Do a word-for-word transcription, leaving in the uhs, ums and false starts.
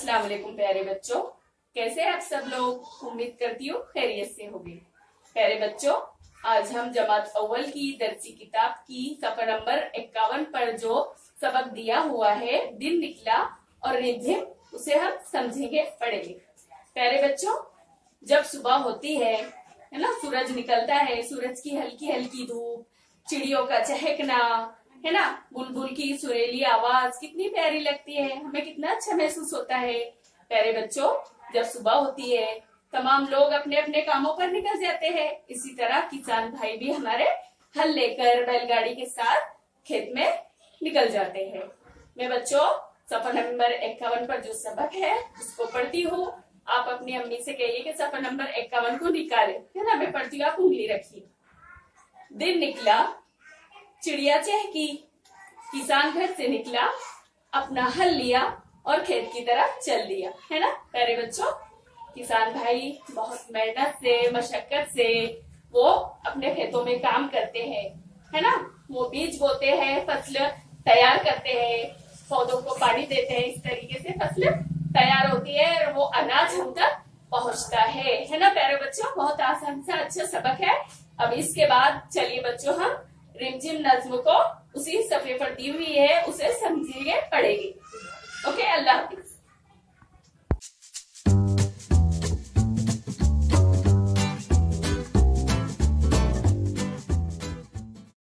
अस्सलाम वालेकुम प्यारे बच्चों, कैसे आप सब लोग? उम्मीद करती हूँ खैरियत से होंगे। प्यारे बच्चों, आज हम जमात अव्वल की दर्सी किताब की सफर नंबर इक्यावन पर जो सबक दिया हुआ है दिन निकला और रिमझिम, उसे हम समझेंगे, पढ़ेंगे। प्यारे बच्चों, जब सुबह होती है है ना, सूरज निकलता है, सूरज की हल्की हल्की धूप, चिड़ियों का चहकना, है ना, बुलबुल की सुरीली आवाज कितनी प्यारी लगती है, हमें कितना अच्छा महसूस होता है। प्यारे बच्चों, जब सुबह होती है तमाम लोग अपने अपने कामों पर निकल जाते हैं। इसी तरह किसान भाई भी हमारे हल लेकर बैलगाड़ी के साथ खेत में निकल जाते हैं। मैं बच्चों सफर नंबर इक्यावन पर जो सबक है उसको पढ़ती हूँ। आप अपनी अम्मी से कहिए कि सफर नंबर इक्यावन को निकाले, है ना। मैं पढ़ती हूँ, आप उंगली रखिए। दिन निकला, चिड़िया चहकी, किसान घर से निकला, अपना हल लिया और खेत की तरफ चल दिया, है ना। प्यारे बच्चों, किसान भाई बहुत मेहनत से, मशक्कत से वो अपने खेतों में काम करते हैं, है ना। वो बीज बोते हैं, फसल तैयार करते हैं, पौधों को पानी देते हैं, इस तरीके से फसल तैयार होती है और वो अनाज हम तक पहुंचता है, है ना। प्यारे बच्चों, बहुत आसान सा अच्छा सबक है। अब इसके बाद चलिए बच्चों, हम रिमझिम नज्म को उसी सफे पर दी हुई है, उसे समझेंगे, पढ़ेंगे।